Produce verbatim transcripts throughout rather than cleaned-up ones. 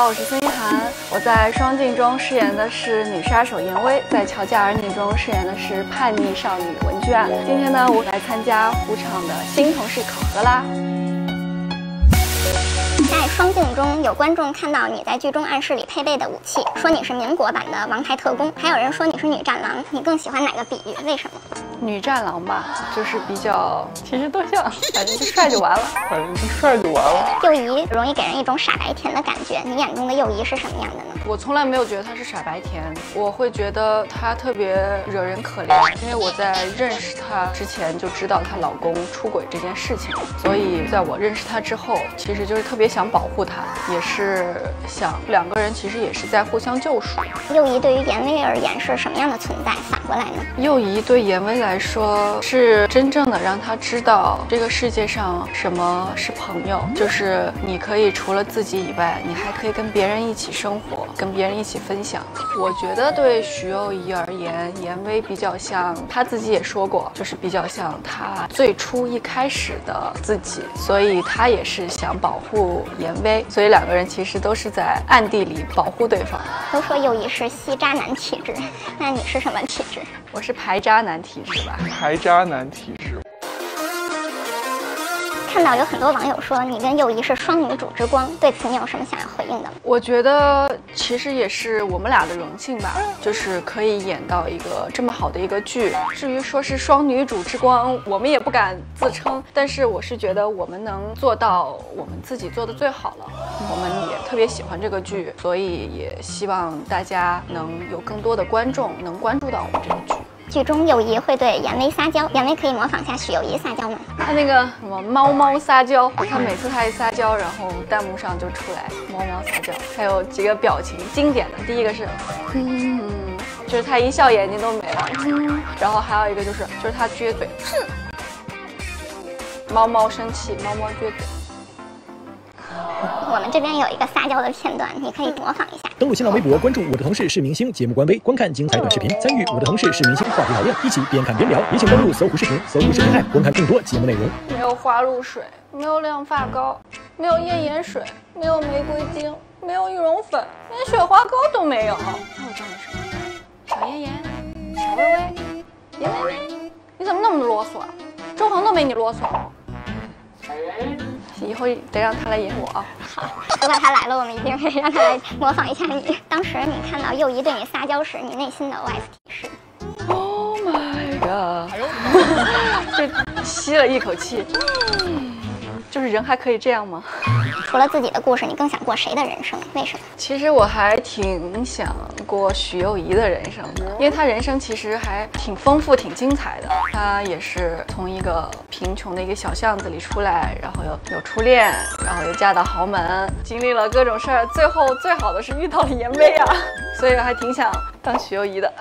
我是孙一涵，我在《双镜》中饰演的是女杀手严薇，在《乔家儿女》中饰演的是叛逆少女文娟。今天呢，我来参加虎场的新同事考核啦。 在《双镜》中，有观众看到你在剧中暗室里配备的武器，说你是民国版的王牌特工，还有人说你是女战狼。你更喜欢哪个比喻？为什么？ 女战狼吧，就是比较，其实都像，反正就帅就完了， 反正就帅就完了。 幼仪容易给人一种傻白甜的感觉，你眼中的幼仪是什么样的呢？ 我从来没有觉得她是傻白甜，我会觉得她特别惹人可怜，因为我在认识她之前就知道她老公出轨这件事情，所以在我认识她之后，其实就是特别想保护她，也是想两个人其实也是在互相救赎。 幼仪对于严薇而言是什么样的存在？反过来呢？ 幼仪对严薇来说是真正的让她知道这个世界上什么是朋友，就是你可以除了自己以外，你还可以跟别人一起生活，跟别人一起分享。我觉得对徐幼仪而言，严薇比较像，她自己也说过，就是比较像她最初一开始的自己，所以她也是想保护严薇，所以两个人其实都是在暗地里保护对方。 都说幼仪是吸渣男体质，那你是什么体质？ 我是排渣男体质吧。 排渣男体质。 看到有很多网友说你跟幼仪是双女主之光，对此你有什么想要回应的吗？ 我觉得其实也是我们俩的荣幸吧，就是可以演到一个这么好的一个剧。至于说是双女主之光，我们也不敢自称，但是我是觉得我们能做到我们自己做的最好了。我们也特别喜欢这个剧，所以也希望大家能有更多的观众能关注到我们这个剧。 剧中幼仪会对严薇撒娇，严薇可以模仿下许幼仪撒娇吗？ 他那个什么猫猫撒娇，他每次他一撒娇，然后弹幕上就出来猫猫撒娇，还有几个表情经典的，第一个是，嗯，就是他一笑眼睛都没了，嗯，然后还有一个就是就是他撅嘴，哼，猫猫生气，猫猫撅嘴。 我们这边有一个撒娇的片段，你可以模仿一下。 登录新浪微博，关注我的同事是明星节目官微，观看精彩短视频，参与我的同事是明星话题讨论，一起边看边聊。也请登录搜狐视频，搜狐视频号观看更多节目内容。 没有花露水，没有亮发膏，没有页眼水，没有玫瑰精，没有羽绒粉，连雪花膏都没有。那我叫你什么？小妍妍，小薇薇，严薇薇，你怎么那么啰嗦啊？周恒都没你啰嗦。以后得让他来演我啊！ 好，如果他来了，我们一定会让他来模仿一下你。当时你看到幼仪对你撒娇时，你内心的 O S 是 ：Oh my god！ 这吸了一口气，就是人还可以这样吗？ 除了自己的故事，你更想过谁的人生？为什么？ 其实我还挺想过许幼仪的人生的，因为她人生其实还挺丰富、挺精彩的。她也是从一个贫穷的一个小巷子里出来，然后有有初恋，然后又嫁到豪门，经历了各种事儿，最后最好的是遇到了严薇啊，所以我还挺想当许幼仪的。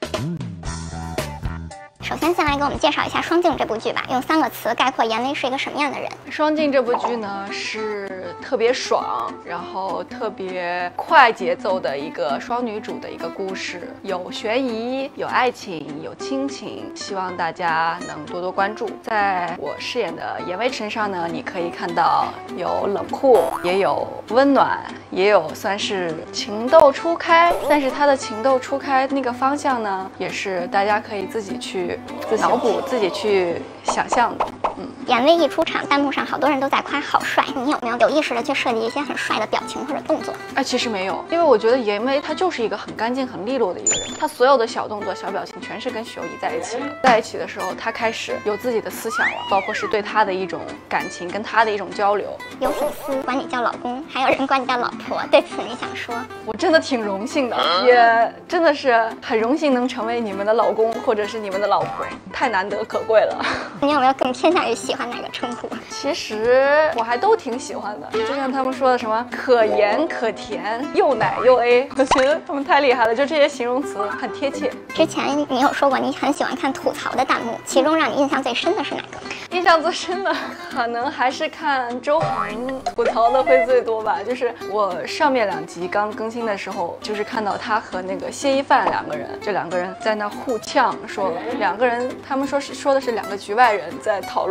首先，先来给我们介绍一下《双镜》这部剧吧，用三个词概括严薇是一个什么样的人。 《双镜》这部剧呢是特别爽，然后特别快节奏的一个双女主的一个故事，有悬疑，有爱情，有亲情，希望大家能多多关注。在我饰演的严薇身上呢，你可以看到有冷酷，也有温暖，也有算是情窦初开，但是她的情窦初开那个方向呢，也是大家可以自己去自己脑补，自己去想象的。嗯， 严薇一出场，弹幕上好多人都在夸好帅，你有没有有意识的去设计一些很帅的表情或者动作？ 哎，其实没有，因为我觉得严薇她就是一个很干净、很利落的一个人，她所有的小动作、小表情全是跟许幼仪在一起的。在一起的时候，她开始有自己的思想了，包括是对她的一种感情，跟她的一种交流。 有粉丝管你叫老公，还有人管你叫老婆，对此你想说？ 我真的挺荣幸的，也真的是很荣幸能成为你们的老公或者是你们的老婆，太难得可贵了。 你有没有更偏向于喜欢哪个称呼？ 其实我还都挺喜欢的，就像他们说的什么可盐可甜，又奶又 A， 我觉得他们太厉害了，就这些形容词很贴切。 之前你有说过你很喜欢看吐槽的弹幕，其中让你印象最深的是哪个？ 印象最深的可能还是看周恒吐槽的会最多吧。就是我上面两集刚更新的时候，就是看到他和那个谢一范两个人，这两个人在那互呛，说两个人他们说是说的是两个局外人在讨论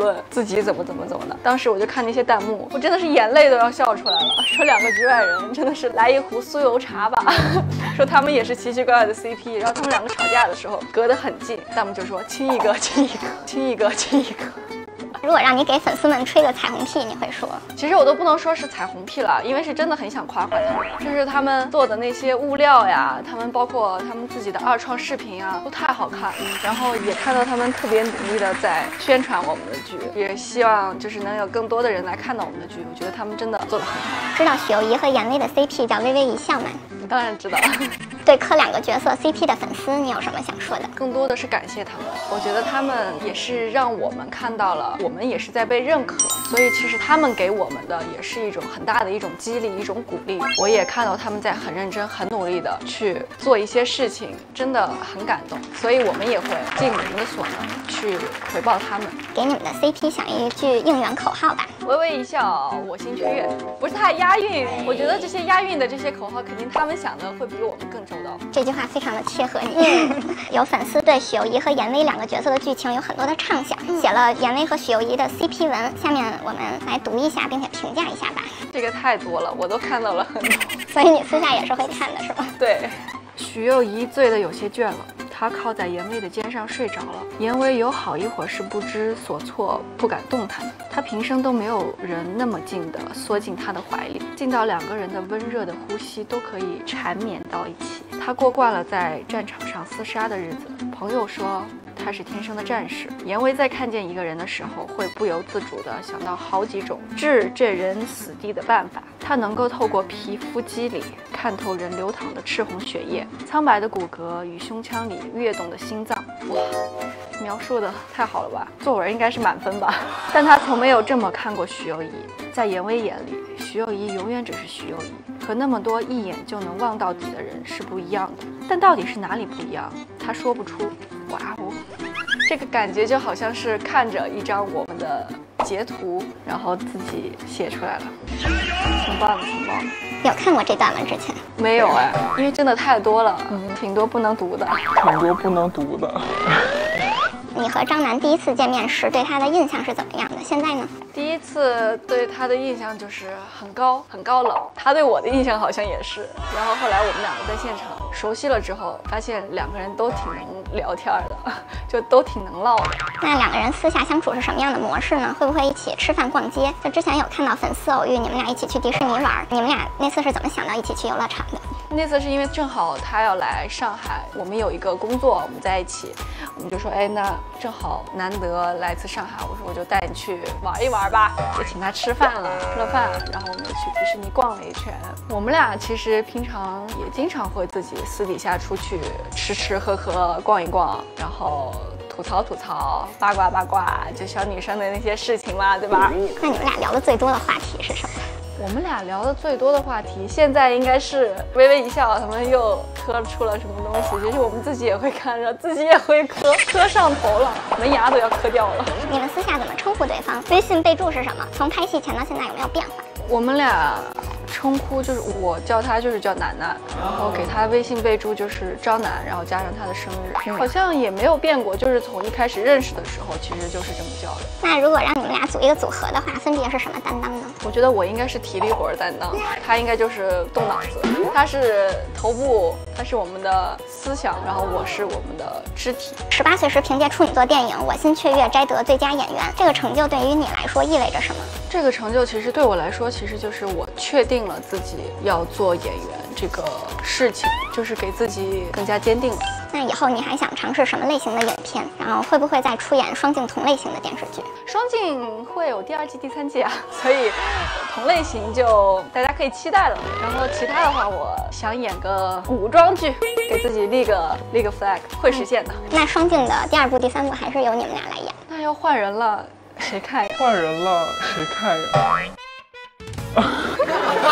论自己怎么怎么怎么的。当时我就看那些弹幕，我真的是眼泪都要笑出来了。说两个局外人真的是来一壶酥油茶吧，说他们也是奇奇怪怪的 C P， 然后他们两个吵架的时候隔得很近，弹幕就说亲一个亲一个亲一个亲一个。 如果让你给粉丝们吹个彩虹屁，你会说？ 其实我都不能说是彩虹屁了，因为是真的很想夸夸他们，就是他们做的那些物料呀，他们包括他们自己的二创视频啊，都太好看。然后也看到他们特别努力的在宣传我们的剧，也希望就是能有更多的人来看到我们的剧。我觉得他们真的做得很好。 知道许攸宜和严威的 C P 叫微微一笑吗？ 你当然知道。 对磕两个角色 C P 的粉丝，你有什么想说的？ 更多的是感谢他们，我觉得他们也是让我们看到了，我们也是在被认可，所以其实他们给我们的也是一种很大的一种激励，一种鼓励。我也看到他们在很认真、很努力的去做一些事情，真的很感动，所以我们也会尽我们的所能去回报他们。 给你们的 C P 想一句应援口号吧。 微微一笑，我心雀跃，不是太押韵。我觉得这些押韵的这些口号，肯定他们想的会比我们更周到。 这句话非常的切合你。有粉丝对许攸宜和严威两个角色的剧情有很多的畅想，写了严威和许攸宜的 C P 文，下面我们来读一下，并且评价一下吧。 这个太多了，我都看到了很多。 所以你私下也是会看的，是吧？ 对。许攸宜醉得有些倦了，她靠在严威的肩上睡着了。严威有好一会儿是不知所措，不敢动弹。他平生都没有人那么近的缩进他的怀里，近到两个人的温热的呼吸都可以缠绵到一起。他过惯了在战场上厮杀的日子，朋友说他是天生的战士。严威在看见一个人的时候，会不由自主地想到好几种置这人死地的办法。他能够透过皮肤肌理看透人流淌的赤红血液、苍白的骨骼与胸腔里跃动的心脏。哇，描述的太好了吧，作文应该是满分吧。但他从没有这么看过许攸宜。在严威眼里，许攸宜永远只是许攸宜，和那么多一眼就能望到底的人是不一样的。但到底是哪里不一样，他说不出。哇哦，这个感觉就好像是看着一张我们的截图，然后自己写出来了，挺棒的，挺棒的。 有看过这段吗？之前没有哎，因为真的太多了，嗯，挺多不能读的， 挺多不能读的。 你和张楠第一次见面时对他的印象是怎么样的？现在呢？ 第一次对他的印象就是很高很高冷，他对我的印象好像也是。然后后来我们两个在现场熟悉了之后，发现两个人都挺能聊天的，就都挺能唠的。 那两个人私下相处是什么样的模式呢？会不会一起吃饭逛街？就之前有看到粉丝偶遇你们俩一起去迪士尼玩，你们俩那次是怎么想到一起去游乐场的？ 那次是因为正好他要来上海，我们有一个工作，我们在一起，我们就说，哎，那正好难得来次上海，我说我就带你去玩一玩吧，就请他吃饭了，吃了饭，然后我们就去迪士尼逛了一圈。我们俩其实平常也经常会自己私底下出去吃吃喝喝，逛一逛，然后吐槽吐槽，八卦八卦，就小女生的那些事情嘛，对吧？ 那你们俩聊的最多的话题是什么？ 我们俩聊的最多的话题，现在应该是微微一笑，他们又磕出了什么东西，其实我们自己也会看着，自己也会磕，磕上头了，门牙都要磕掉了。 你们私下怎么称呼对方？微信备注是什么？从拍戏前到现在有没有变化？ 我们俩称呼就是我叫他就是叫楠楠，然后给他微信备注就是张楠，然后加上他的生日，好像也没有变过，就是从一开始认识的时候其实就是这么叫的。 那如果让你们俩组一个组合的话，分别是什么担当呢？ 我觉得我应该是体力活担当，他应该就是动脑子，他是头部，他是我们的思想，然后我是我们的肢体。 十八岁时凭借处女座电影《我心雀跃》摘得最佳演员，这个成就对于你来说意味着什么？ 这个成就其实对我来说，其实就是我确定了自己要做演员这个事情，就是给自己更加坚定了。 那以后你还想尝试什么类型的影片？然后会不会再出演双镜同类型的电视剧？ 双镜会有第二季、第三季啊，所以同类型就大家可以期待了。然后其他的话，我想演个古装剧，给自己立个立个 flag， 会实现的。 那双镜的第二部、第三部还是由你们俩来演？ 那要换人了，谁看呀？ 换人了，谁看呀？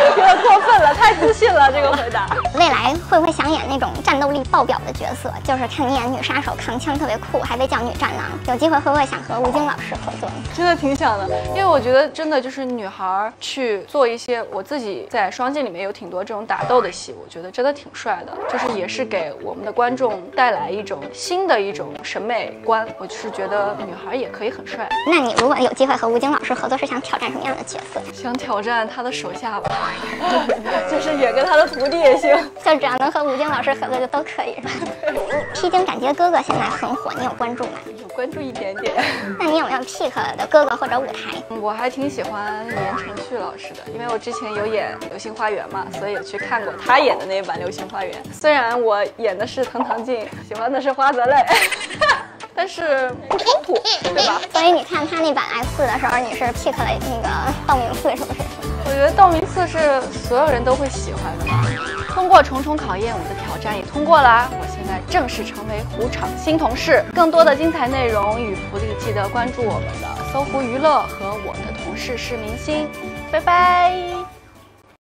有点过分了，太自信了这个回答。 未来会不会想演那种战斗力爆表的角色？就是看你演女杀手，扛枪特别酷，还被叫女战狼。有机会会不会想和吴京老师合作呢？ 真的挺想的，因为我觉得真的就是女孩去做一些，我自己在双镜里面有挺多这种打斗的戏，我觉得真的挺帅的，就是也是给我们的观众带来一种新的一种审美观。我就是觉得女孩也可以很帅。 那你如果有机会和吴京老师合作，是想挑战什么样的角色？ 想挑战他的手下吧，就是演个他的徒弟也行， 就只要能和吴京老师合作就都可以，是吧？披荆斩棘的哥哥现在很火，你有关注吗？ 有关注一点点。 那你有没有 pick 的哥哥或者舞台？ 我还挺喜欢言承旭老师的，因为我之前有演《流星花园》嘛，所以有去看过他演的那一版《流星花园》。虽然我演的是藤堂静，喜欢的是花泽类。但是不冲突，对吧？ 所以你看他那版 F 四的时候，你是 pick 了那个道明寺，是不是？ 我觉得道明寺是所有人都会喜欢的嘛。通过重重考验，我的挑战也通过啦。我现在正式成为虎场新同事。更多的精彩内容与福利，记得关注我们的搜狐娱乐和我的同事是明星。拜拜。